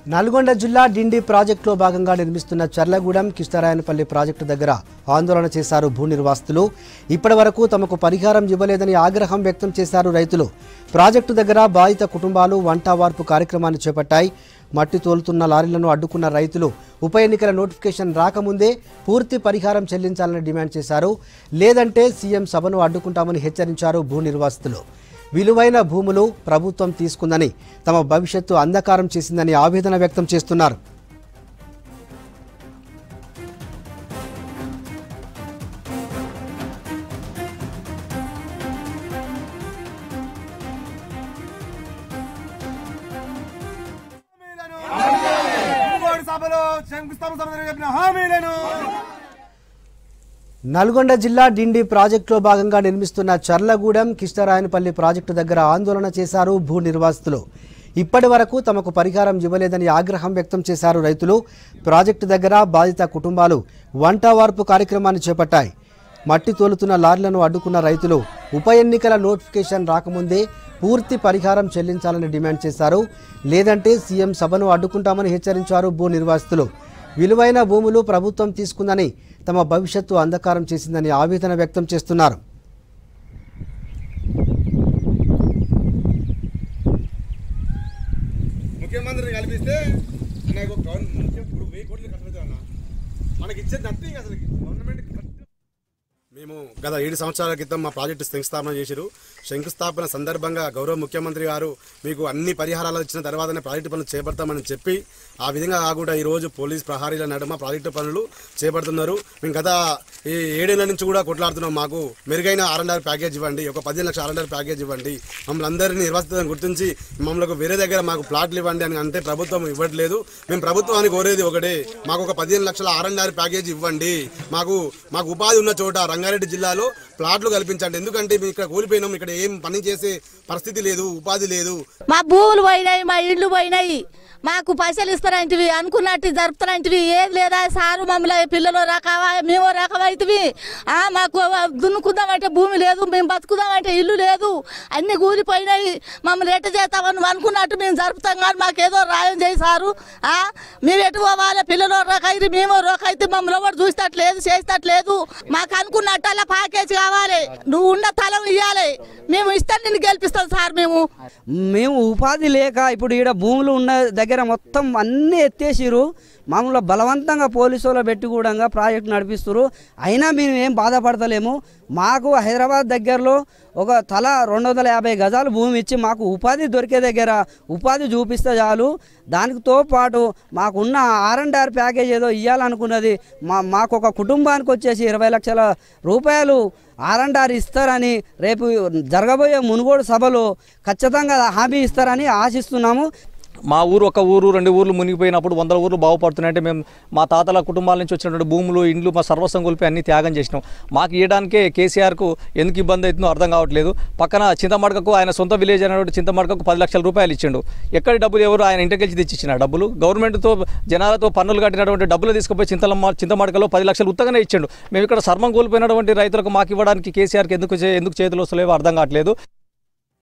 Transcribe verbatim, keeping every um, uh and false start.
నల్గొండ జిల్లా డిండి ప్రాజెక్టులో భాగంగా నిర్మిస్తున్న చర్లగూడెం కిష్టరాయనపల్లి ప్రాజెక్టు దగ్గర ఆందోళన చేశారు భూ నిర్వాసితులు. ఇప్పటివరకు తమకు పరిహారం ఇవ్వలేదని ఆగ్రహం వ్యక్తం చేశారు రైతులు. ప్రాజెక్టు దగ్గర బాధిత కుటుంబాలు వంట వార్పు కార్యక్రమాన్ని చేపట్టాయి. మట్టి తోలుతున్న లారీలను అడ్డుకున్న రైతులు ఉప ఎన్నికల నోటిఫికేషన్ రాకముందే పూర్తి పరిహారం చెల్లించాలని డిమాండ్ చేశారు. లేదంటే సీఎం సభను అడ్డుకుంటామని హెచ్చరించారు భూ నిర్వాసితులు. విలువైన భూములు ప్రభుత్వం తీసుకుందని, తమ భవిష్యత్తు అంధకారం చేసిందని ఆవేదన వ్యక్తం చేస్తున్నారు. నల్గొండ జిల్లా డిండి ప్రాజెక్టులో భాగంగా నిర్మిస్తున్న చర్లగూడెం కిష్టరాయనపల్లి ప్రాజెక్టు దగ్గర ఆందోళన చేశారు భూ నిర్వాసితులు. ఇప్పటి వరకు తమకు పరిహారం ఇవ్వలేదని ఆగ్రహం వ్యక్తం చేశారు రైతులు. ప్రాజెక్టు దగ్గర బాధిత కుటుంబాలు వంట వార్పు కార్యక్రమాన్ని చేపట్టాయి. మట్టి తోలుతున్న లారీలను అడ్డుకున్న రైతులు ఉప ఎన్నికల నోటిఫికేషన్ రాకముందే పూర్తి పరిహారం చెల్లించాలని డిమాండ్ చేశారు. లేదంటే సీఎం సభను అడ్డుకుంటామని హెచ్చరించారు భూ నిర్వాసితులు. విలువైన భూములు ప్రభుత్వం తీసుకుందని, తమ భవిష్యత్తు అంధకారం చేసిందని ఆవేదన వ్యక్తం చేస్తున్నారు. ముఖ్యమంత్రిని కల్పిస్తే మనకి ఇచ్చేది నథింగ్. అసలు గవర్నమెంట్ మేము గత ఏడు సంవత్సరాల క్రితం మా ప్రాజెక్టు శంకుస్థాపన చేశారు. శంకుస్థాపన సందర్భంగా గౌరవ ముఖ్యమంత్రి గారు మీకు అన్ని పరిహారాలు ఇచ్చిన తర్వాతనే ప్రాజెక్టు పనులు చేపడతామని చెప్పి, ఆ విధంగా కాకుండా ఈరోజు పోలీస్ ప్రహారీల నడుమ ప్రాజెక్టు పనులు చేపడుతున్నారు. మేము గత ఈ ఏడేళ్ల నుంచి కూడా కొట్లాడుతున్నాం. మాకు మెరుగైన ఆర్ అండ్ ఆర్ ప్యాకేజ్ ఇవ్వండి, ఒక పదిహేను లక్షల ఆర్ అండ్ ఆర్ ప్యాకేజ్ ఇవ్వండి, మమ్మల్ని అందరినీ నిర్వాసితులను గుర్తించి మమ్మల్ని వేరే దగ్గర మాకు ప్లాట్లు ఇవ్వండి అని అంటే ప్రభుత్వం ఇవ్వట్లేదు. మేము ప్రభుత్వాన్ని కోరేది ఒకటే, మాకు ఒక పదిహేను లక్షల ఆర్ అండ్ ఆర్ ప్యాకేజ్ ఇవ్వండి. మాకు మాకు ఉపాధి ఉన్న చోట రంగారెడ్డి జిల్లాలో ప్లాట్లు కల్పించండి. ఎందుకంటే మేము ఇక్కడ కూలిపోయినాం, ఇక్కడ ఏం పని చేసే పరిస్థితి లేదు, ఉపాధి లేదు. మా భూములు పోయినాయి, మా ఇళ్ళు పోయినాయి. మాకు పైసలు ఇస్తారంటివి, అనుకున్నట్టు జరుపుతారంటివి ఏది లేదా సారు. మమ్మల్ని పిల్లలు రకవా, మేము రకమైతివి. మాకు దున్నుకుందామంటే భూమి లేదు, మేము బతుకుదామంటే ఇల్లు లేదు, అన్ని కూలిపోయినాయి. మమ్మల్ని ఎట్ట చేస్తామని అనుకున్నట్టు మేము జరుపుతాం, కానీ మాకేదో రాయం చేయి సారు. మేము ఎటు పోవాలి, పిల్లలు రకైతే మేము రొకైతే మమ్మల్ని ఎవరు చూసేటట్లేదు, చేసేటట్లేదు. మాకు అనుకున్నట్టు అలా ప్యాకేజ్ కావాలి, నువ్వు ఉన్న తలం ఇవ్వాలి, మేము ఇస్తాను, నిన్ను గెలిపిస్తాం సార్. మేము మేము ఉపాధి లేక ఇప్పుడు ఈడ భూములు ఉన్న దగ్గర మొత్తం అన్నీ ఎత్తేసిరు. మామూలుగా బలవంతంగా పోలీసు వాళ్ళు పెట్టి కూడా ప్రాజెక్టు నడిపిస్తారు. అయినా మేము ఏం బాధపడతలేము. మాకు హైదరాబాద్ దగ్గరలో ఒక తల రెండు వందల యాభై గజాలు భూమి ఇచ్చి మాకు ఉపాధి దొరికే దగ్గర ఉపాధి చూపిస్తే చాలు. దానితో పాటు మాకున్న ఆర్ అండ్ ఆర్ ప్యాకేజ్ ఏదో ఇవ్వాలనుకున్నది, మా మాకు ఒక కుటుంబానికి వచ్చేసి ఇరవై లక్షల రూపాయలు ఆర్ అండ్ ఆర్ ఇస్తారని రేపు జరగబోయే మునుగోడు సభలో ఖచ్చితంగా హామీ ఇస్తారని ఆశిస్తున్నాము. మా ఊరు ఒక ఊరు రెండు ఊర్లు మునిగిపోయినప్పుడు వందల ఊర్లు బాగుపడుతున్నాయంటే మేము మా తాతల కుటుంబాల నుంచి వచ్చినటువంటి భూములు, ఇండ్లు, మా సర్వస్వం కోల్పోయి అన్ని త్యాగం చేసినాం. మాకు ఇవ్వడానికే కేసీఆర్కు ఎందుకు ఇబ్బంది అవుతుందో అర్థం కావట్లేదు. పక్కన చింతమడకకు ఆయన సొంత విలేజ్ అనేటువంటి చింతమడకకు పది లక్షల రూపాయలు ఇచ్చిండు. ఎక్కడి డబ్బులు ఎవరు ఆయన ఇంటికెళ్ళి తెచ్చిచ్చిన డబ్బులు, గవర్నమెంట్తో జనాలతో పన్నులు కట్టినటువంటి డబ్బులు తీసుకుపోయి చింతలమ్మ చింతమడకలో పది లక్షలు ఉత్తగానే ఇచ్చిండు. మేము ఇక్కడ సర్వం కోల్పోయినటువంటి రైతులకు మాకు ఇవ్వడానికి కేసీఆర్కి ఎందుకు ఎందుకు చేతులు వస్తలేవో అర్థం కావట్లేదు.